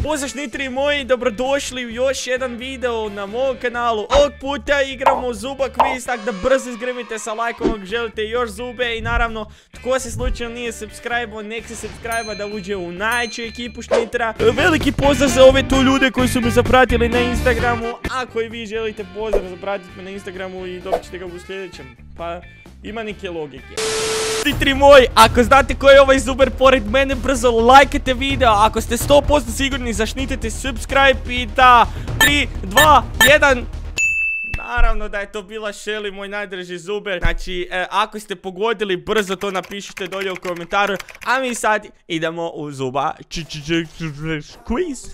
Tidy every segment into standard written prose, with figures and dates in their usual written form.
Pozdrav šnitri moji, dobrodošli u još jedan video na mom kanalu. Ovog puta igramo Zuba quiz, tako da brzo izgrmite sa lajkom ako želite još zube. I naravno, tko se slučajno nije subscribe-o, nek se subscribe-a da uđe u najveću ekipu šnitra. Veliki pozdrav za ove tu ljude koji su me zapratili na Instagramu. Ako i vi želite pozdrav, zapratite me na Instagramu i dobit ćete ga u sljedećem. Pa... ima neke logike. Štitri moji, ako znate ko je ovaj zuber pored mene, brzo lajkajte video. Ako ste 100% sigurni, zašnitite subscribe i da 3, 2, 1. Naravno da je to bila Shelly, moj najdrži zuber. Znači, ako ste pogodili, brzo to napišite dolje u komentaru. A mi sad idemo u Zuba quiz.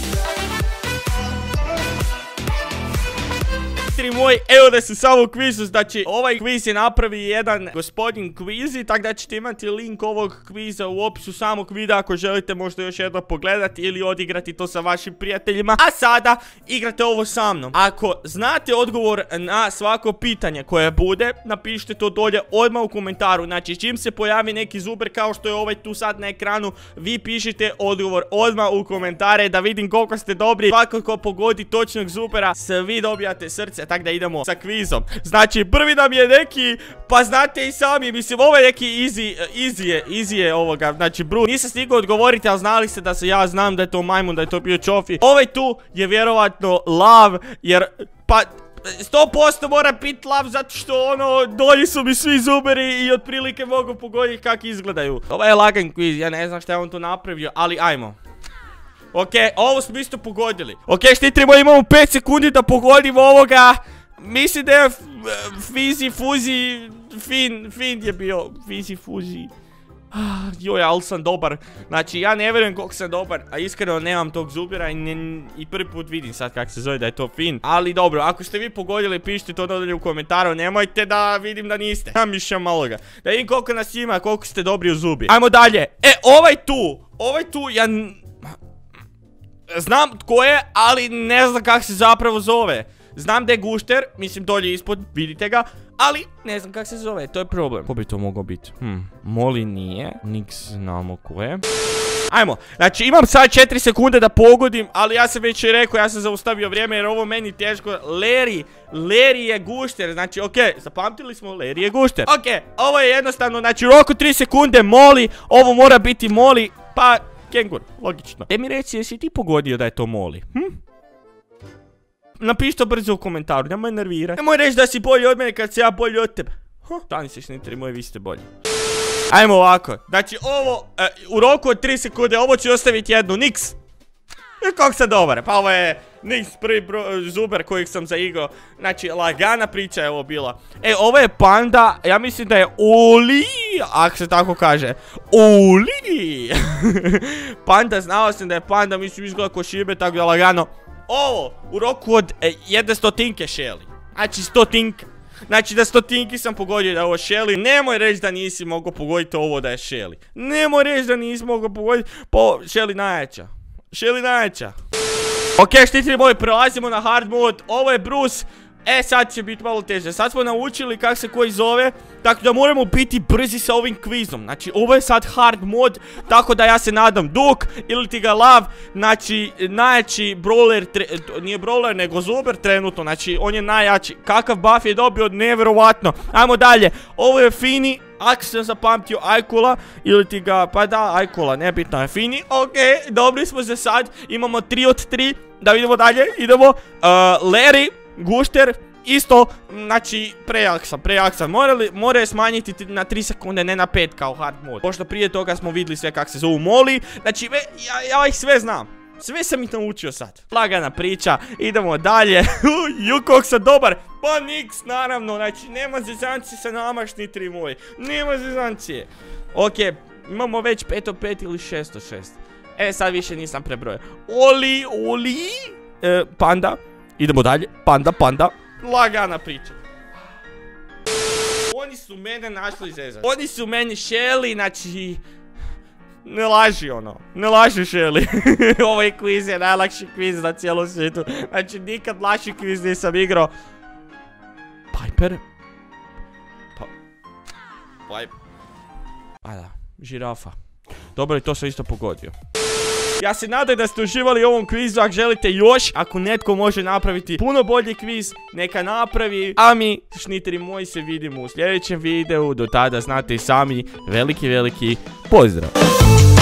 Moj, evo da se samo u kvizu, znači ovaj kviz je napravi jedan gospodin Kvizi, tako da ćete imati link ovog kviza u opisu samog videa ako želite možda još jedno pogledati ili odigrati to sa vašim prijateljima. A sada igrate ovo sa mnom. Ako znate odgovor na svako pitanje koje bude, napišite to dolje odmah u komentaru. Znači čim se pojavi neki zuber kao što je ovaj tu sad na ekranu, vi pišite odgovor odmah u komentare da vidim koliko ste dobri. Svako ko pogodi točnog zubera, svi dobijate srce. Tako da idemo sa kvizom. Znači prvi nam je neki, pa znate i sami, mislim ovo je neki easy je ovoga. Znači Bruce, nisam stigao odgovoriti, ali znali ste da se ja znam da je to majmun, da je to bio Čofi. Ovaj tu je vjerovatno Lav, jer pa 100% mora biti Lav zato što ono, dolji su mi svi zuberi i otprilike mogu pogoditi kako izgledaju. Ovo je lagan kviz, ja ne znam šta je on tu napravio, ali ajmo. Ok, ovo smo isto pogodili. Ok, štitrimo, imamo 5 sekundi da pogodimo ovoga. Mislim da je Fizi, Fuzi, Fin je bio. Fizi, Fuzi. Joj, ali sam dobar. Znači, ja ne vjerujem koliko sam dobar, a iskreno nemam tog zubira i prvi put vidim sad kako se zove da je to Fin. Ali dobro, ako ste vi pogodili, pišite to dolje u komentaru, nemojte da vidim da niste. Ja mišljam malo ga. Da vidim koliko nas ima, koliko ste dobri u zubi. Ajmo dalje. Ovaj tu, ja... znam tko je, ali ne znam kako se zapravo zove. Znam da je gušter, mislim dolje ispod, vidite ga, ali ne znam kako se zove, to je problem. Ko bi to mogao biti? Moli nije, niks znamo ko je. Ajmo, znači imam sad 4 sekunde da pogodim, ali ja sam već rekao, ja sam zaustavio vrijeme jer ovo meni teško. Larry je gušter, znači okej, zapamtili smo, Larry je gušter. Okej, ovo je jednostavno, znači u roku 3 sekunde Moli, ovo mora biti Moli, pa... Kengur, logično. Mi reci, jesi ti pogodio da je to Moli? Napiši to brzo u komentaru, nemoj nervirati. Nemoj reći da si bolji od mene kad se ja bolji od tebe. Stani se šnitri moji, vi ste bolji. Ajmo ovako, znači ovo, u roku od 3 sekunde, ovo ću ostaviti jednu, niks. Kako sam dobar, pa ovo je niks, prvi zuber kojeg sam zaigrao. Znači, lagana priča je ovo bila. Ovo je Panda, ja mislim da je Oli, ako se tako kaže. Oli! Panda, znao sam da je Panda, mislim izgleda ko šibe, tako da lagano. Ovo, u roku od 100 Shelly. Znači 100. Znači da 100 sam pogodio da je ovo Shelly. Nemoj reći da nisi mogao pogoditi ovo da je Shelly. Nemoj reći da nisi mogao pogoditi, po Shelly najjača. Shelly najjača. Ok, štitri moji, prelazimo na hard mod. Ovo je Bruce. Sad će biti malo teže. Sad smo naučili kako se koji zove, tako da moramo biti brzi sa ovim kvizom. Znači ovo je sad hard mod, tako da ja se nadam Duk ili ti ga Lav. Znači najjači brawler, nije brawler nego zuber trenutno. Znači on je najjači. Kakav buff je dobio, nevjerovatno. Ajmo dalje, ovo je Fini. Ako sam zapamtio Ajkula ili ti ga, pa da, Ajkula, nebitno je Fini. Ok, dobri smo za sad. Imamo 3 od 3. Da vidimo dalje, idemo. Larry, gušter, isto, znači prejak sam. Moraju smanjiti na 3 sekunde, ne na 5 kao hard mod. Pošto prije toga smo vidjeli sve kako se zovu Moli. Znači, ja ih sve znam. Sve sam ih naučio sad. Lagana priča, idemo dalje. Koliko sam dobar. Pa niks, naravno, znači nema zezancije sa nama štitri moji. Nema zezancije. Ok, imamo već 5 od 5 ili 6 od 6. Sad više nisam prebrojao. Oli. Panda. Idemo dalje, Panda. Lagana priča. Oni su mene našli zezati. Oni su meni Shelly, znači... Ne laži ono, ne laži Shelly. Ovaj kviz je najlakši kviz na cijelom svijetu. Znači nikad lakši kviz nisam igrao. Piper? Piper. A da, žirafa. Dobro, i to sam isto pogodio. Ja se nadam da ste uživali u ovom kvizu. Ako želite još, ako netko može napraviti puno bolji kviz, neka napravi. A mi, šniteri moji, se vidimo u sljedećem videu. Do tada znate i sami, veliki pozdrav.